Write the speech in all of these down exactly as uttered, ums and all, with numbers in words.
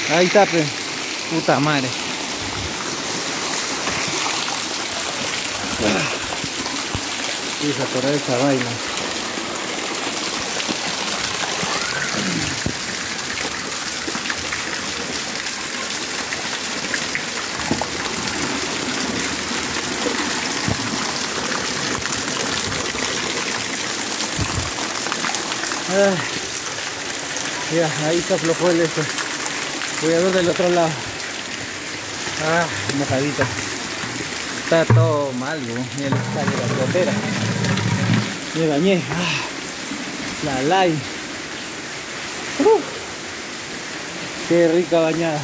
Ahí está, pe. Puta madre. Fija por esa vaina. Ah, ya, ahí se aflojó el esto. Voy a ver del otro lado. Ah, mojadita. Está todo mal, ¿no? Mira, sale la gotera. Me bañé. Ah, la lay. Uh, qué rica bañada.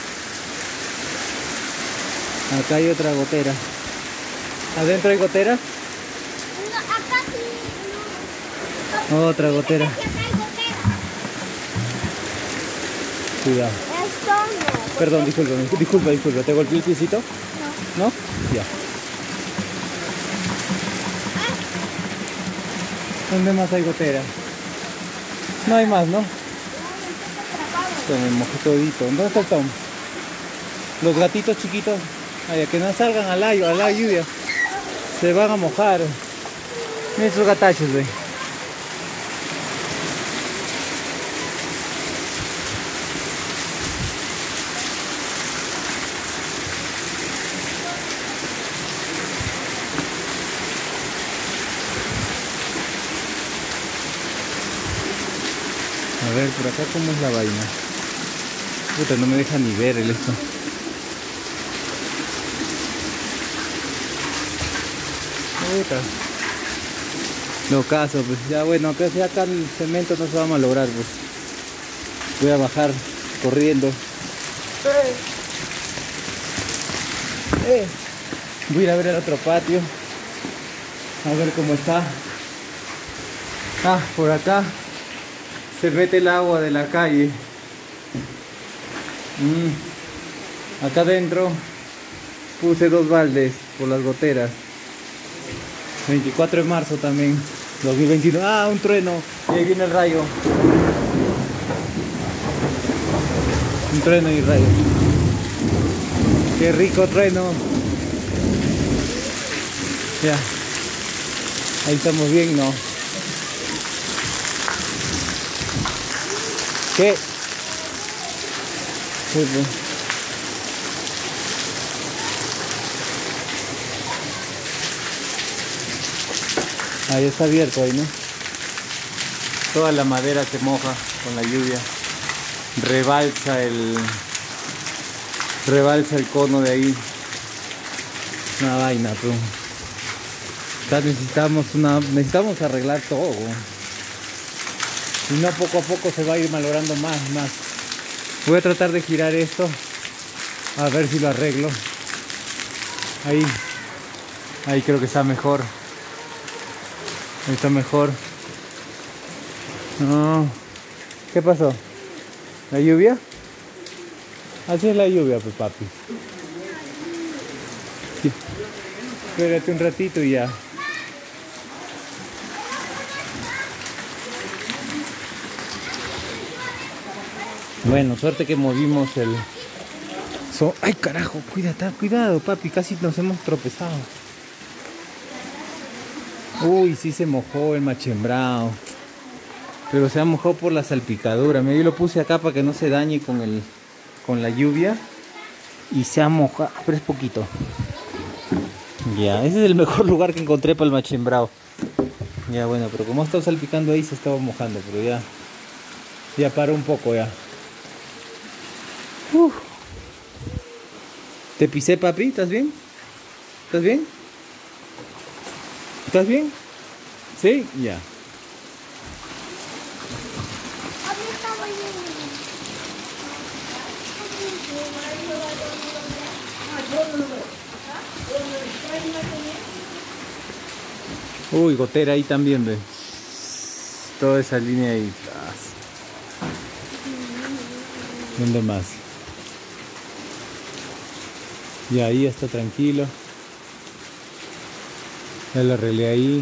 Acá hay otra gotera. ¿Adentro hay gotera? No, acá sí. No. Otra gotera. Aquí acá hay gotera. Cuidado. Esto no. Perdón, disculpa, disculpa, disculpa. ¿Te golpeé el piecito? No. ¿No? Ya. ¿Dónde más hay gotera? No hay más, ¿no? Se me mojó todito. ¿Dónde está el Tom? Los gatitos chiquitos. Ay, que no salgan al aire, a la lluvia. Se van a mojar. Miren esos gatachos, güey. A ver, por acá cómo es la vaina. Puta, no me deja ni ver el esto. Puta. No caso, pues ya bueno, que sea acá el cemento no se va a malograr, pues. Voy a bajar corriendo. ¡Eh! ¡Eh! Voy a ir a ver el otro patio. A ver cómo está. Ah, por acá se mete el agua de la calle. Mm. Acá adentro puse dos baldes por las goteras. veinticuatro de marzo también, dos mil veintiuno. Ah, un trueno. Y ahí viene el rayo. Un trueno y rayo. Qué rico trueno. Ya. Ahí estamos bien, ¿no? ¿Qué? Sí, pues. Ahí está abierto ahí, ¿no? Toda la madera se moja con la lluvia. Rebalsa el... Rebalsa el cono de ahí. Una vaina, tú. Acá necesitamos una... Necesitamos arreglar todo. Si no, poco a poco se va a ir malogrando más, más. Voy a tratar de girar esto. A ver si lo arreglo. Ahí. Ahí creo que está mejor. Ahí está mejor. No. ¿Qué pasó? ¿La lluvia? Así es la lluvia, pues, papi. Sí. Espérate un ratito y ya. Bueno, suerte que movimos el... So... ¡Ay, carajo! Cuidado, cuidado, papi. Casi nos hemos tropezado. Uy, sí se mojó el machembrado. Pero se ha mojado por la salpicadura. Mira, yo lo puse acá para que no se dañe con el... con la lluvia. Y se ha mojado, pero es poquito. Ya, ese es el mejor lugar que encontré para el machembrado. Ya, bueno, pero como ha estado salpicando ahí, se estaba mojando. Pero ya... Ya paró un poco ya. Uf. ¿Te pisé, papi? ¿Estás bien? ¿Estás bien? ¿Estás bien? ¿Sí? Ya. Uy, gotera ahí también, ve. Toda esa línea ahí. ¿Dónde más? Y ahí está tranquilo. Ya lo arreglé ahí.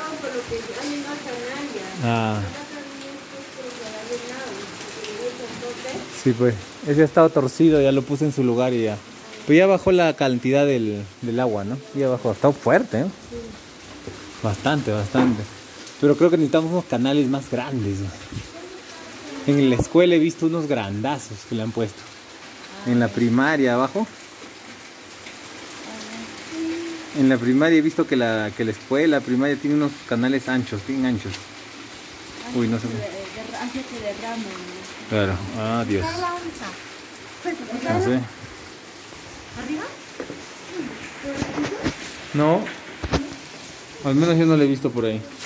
Ah. Sí, pues. Ese ha estado torcido, ya lo puse en su lugar y ya. Pues ya bajó la cantidad del, del agua, ¿no? Ya bajó. Está fuerte, ¿eh? Sí. Bastante, bastante. Pero creo que necesitamos unos canales más grandes, ¿no? En la escuela he visto unos grandazos que le han puesto. Ah, en la primaria abajo. Ah, en la primaria he visto que la, que la escuela primaria tiene unos canales anchos, bien anchos. Ah, uy, no sé. Hace que derrame. Claro, ah, Dios. No sé. ¿Arriba? No. Al menos yo no lo he visto por ahí.